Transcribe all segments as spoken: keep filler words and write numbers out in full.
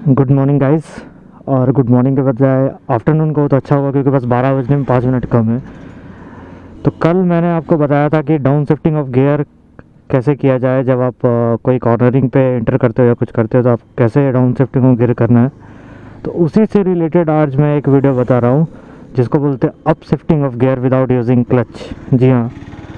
Good morning guys. और good morning के बजाय आफ्टरनून को तो अच्छा होगा क्योंकि बस बारह बजने में पाँच मिनट कम है। तो कल मैंने आपको बताया था कि डाउन शिफ्टिंग ऑफ गियर कैसे किया जाए जब आप आ, कोई कॉर्नरिंग पे एंटर करते हो या कुछ करते हो तो आप कैसे डाउन शिफ्टिंग ऑफ गियर करना है। तो उसी से रिलेटेड आज मैं एक वीडियो बता रहा हूँ जिसको बोलते हैं up shifting of gear without using clutch. जी हाँ,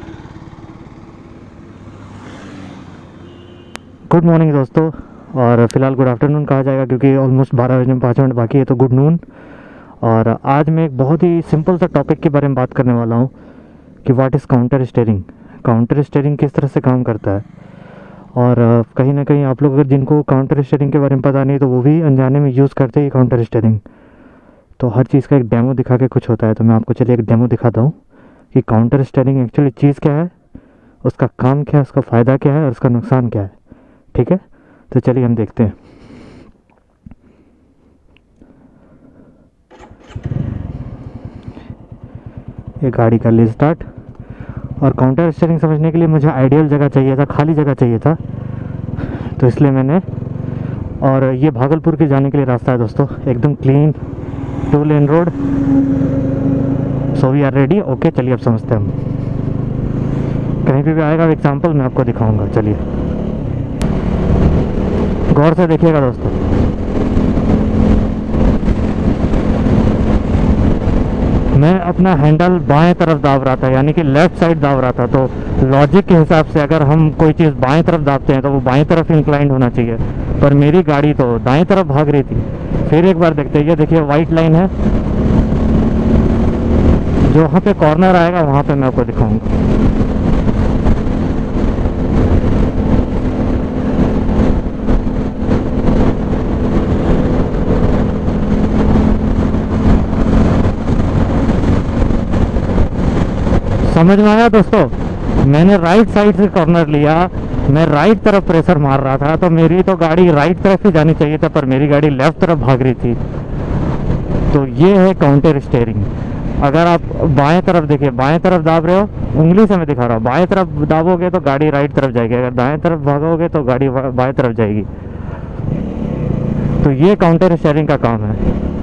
गुड मॉर्निंग दोस्तों। और फिलहाल गुड आफ्टरनून कहा जाएगा क्योंकि ऑलमोस्ट बारह बजने में पाँच मिनट बाकी है, तो गुड नून। और आज मैं एक बहुत ही सिंपल सा टॉपिक के बारे में बात करने वाला हूँ कि what is counter steering. Counter steering किस तरह से काम करता है। और अ, कहीं ना कहीं आप लोग अगर जिनको काउंटर स्टीयरिंग के बारे में पता नहीं तो वो भी अनजाने में यूज़ करते हैं काउंटर स्टीयरिंग। तो हर चीज़ का एक डेमो दिखा के कुछ होता है, तो मैं आपको चलिए एक डेमो दिखाता हूँ कि काउंटर स्टीयरिंग एक्चुअली चीज़ क्या है, उसका काम क्या है, उसका फ़ायदा क्या है और उसका नुकसान क्या है। ठीक है, तो चलिए हम देखते हैं। ये गाड़ी कर ली स्टार्ट। और काउंटर स्टीयरिंग समझने के लिए मुझे आइडियल जगह चाहिए था, खाली जगह चाहिए था, तो इसलिए मैंने। और ये भागलपुर के जाने के लिए रास्ता है दोस्तों, एकदम clean two lane road. So we are ready. Okay, चलिए अब समझते हैं हम। कहीं पे भी आएगा एग्जाम्पल मैं आपको दिखाऊंगा। चलिए गौर से देखिएगा दोस्तों। मैं अपना हैंडल बाएं तरफ दाब रहा था, यानी कि लेफ़्ट साइड दाब रहा था। तो लॉजिक के हिसाब से अगर हम कोई चीज़ बाएं तरफ दाबते हैं तो वो बाएं तरफ इंक्लाइंड होना चाहिए, पर मेरी गाड़ी तो दाएं तरफ भाग रही थी। फिर एक बार देखते हैं, ये देखिए वाइट लाइन है, जो वहाँ पे कॉर्नर आएगा वहाँ पे मैं आपको दिखाऊंगा। समझ में आया दोस्तों। मैंने राइट साइड से कॉर्नर लिया, मैं राइट तरफ प्रेशर मार रहा था, तो मेरी तो गाड़ी राइट तरफ ही जानी चाहिए था, पर मेरी गाड़ी लेफ्ट तरफ भाग रही थी। तो ये है काउंटर स्टीयरिंग। अगर आप बाएं तरफ देखिए, बाएं तरफ दाब रहे हो, उंगली से मैं दिखा रहा हूँ, बाएं तरफ दाबोगे तो गाड़ी राइट तरफ जाएगी, अगर दाएं तरफ भागोगे तो गाड़ी बाएं तरफ जाएगी। तो ये काउंटर स्टीयरिंग का काम है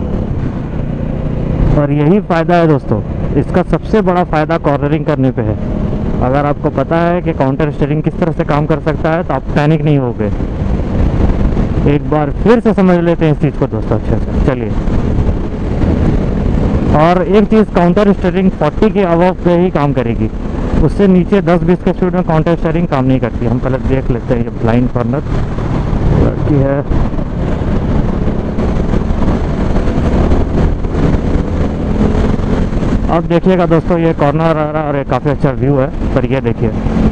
और यही फ़ायदा है दोस्तों। इसका सबसे बड़ा फ़ायदा कॉर्नरिंग करने पे है। अगर आपको पता है कि काउंटर स्टीयरिंग किस तरह से काम कर सकता है तो आप पैनिक नहीं होगे। एक बार फिर से समझ लेते हैं इस चीज़ को दोस्तों अच्छे से। चलिए, और एक चीज़, काउंटर स्टीयरिंग चालीस के अबव पे ही काम करेगी, उससे नीचे दस बीस के स्पीड में काउंटर स्टीयरिंग काम नहीं करती। हम पहले देख लेते हैं। ये ब्लाइंड कॉर्नर लड़की है। अब देखिएगा दोस्तों, ये कॉर्नर आ रहा है और ये काफ़ी अच्छा व्यू है, पर ये देखिए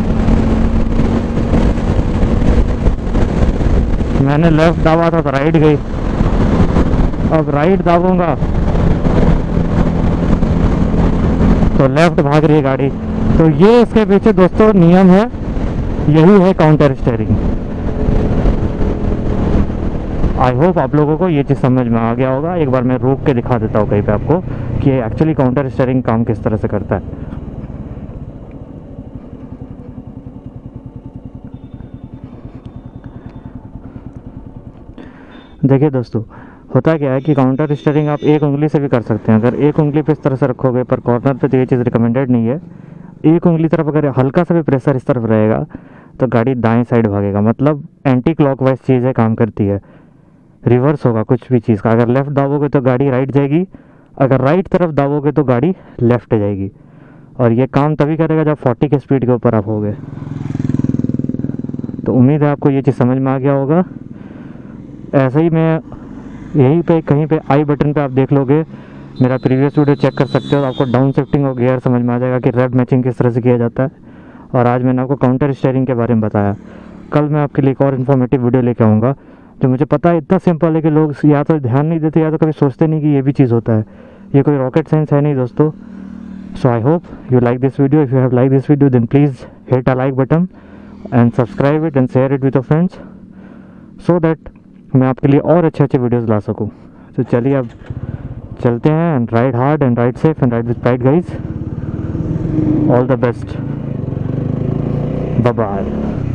मैंने लेफ़्ट दाबा था तो राइट गई, अब राइट दाबूंगा तो लेफ़्ट भाग रही है गाड़ी। तो ये इसके पीछे दोस्तों नियम है, यही है काउंटर स्टीयरिंग। आई होप आप लोगों को ये चीज़ समझ में आ गया होगा। एक बार मैं रोक के दिखा देता हूँ कहीं पे आपको कि एक्चुअली काउंटर स्टीयरिंग काम किस तरह से करता है। देखिए दोस्तों, होता क्या है कि काउंटर स्टीयरिंग आप एक उंगली से भी कर सकते हैं। अगर एक उंगली पे इस तरह से रखोगे, पर कॉर्नर पे तो ये चीज़ रिकमेंडेड नहीं है। एक उंगली तरफ अगर हल्का सा भी प्रेशर इस तरफ रहेगा तो गाड़ी दाएं साइड भागेगा, मतलब एंटी क्लॉकवाइज चीज़ें काम करती है, रिवर्स होगा कुछ भी चीज़ का। अगर लेफ़्ट दाबोगे तो गाड़ी राइट जाएगी, अगर राइट तरफ दाबोगे तो गाड़ी लेफ़्ट जाएगी। और ये काम तभी करेगा जब चालीस के स्पीड के ऊपर आप होगे। तो उम्मीद है आपको ये चीज़ समझ में आ गया होगा। ऐसे ही मैं यहीं पे कहीं पे आई बटन पे आप देख लोगे, मेरा प्रीवियस वीडियो चेक कर सकते हो, तो आपको डाउन शिफ्टिंग और गियर समझ में आ जाएगा कि रेव मैचिंग किस तरह से किया जाता है। और आज मैंने आपको काउंटर स्टीयरिंग के बारे में बताया। कल मैं आपके लिए एक और इन्फॉर्मेटिव वीडियो लेके आऊँगा, जो मुझे पता है इतना सिंपल है कि लोग या तो ध्यान नहीं देते या तो कभी सोचते नहीं कि ये भी चीज़ होता है। ये कोई रॉकेट साइंस है नहीं दोस्तों। So I hope you like this video. If you have like this video then please hit a like button and subscribe it and share it with your friends, so that मैं आपके लिए और अच्छे अच्छे videos ला सकूँ। तो चलिए अब चलते हैं। And ride hard and ride safe and ride with pride guys. All the best, bye bye.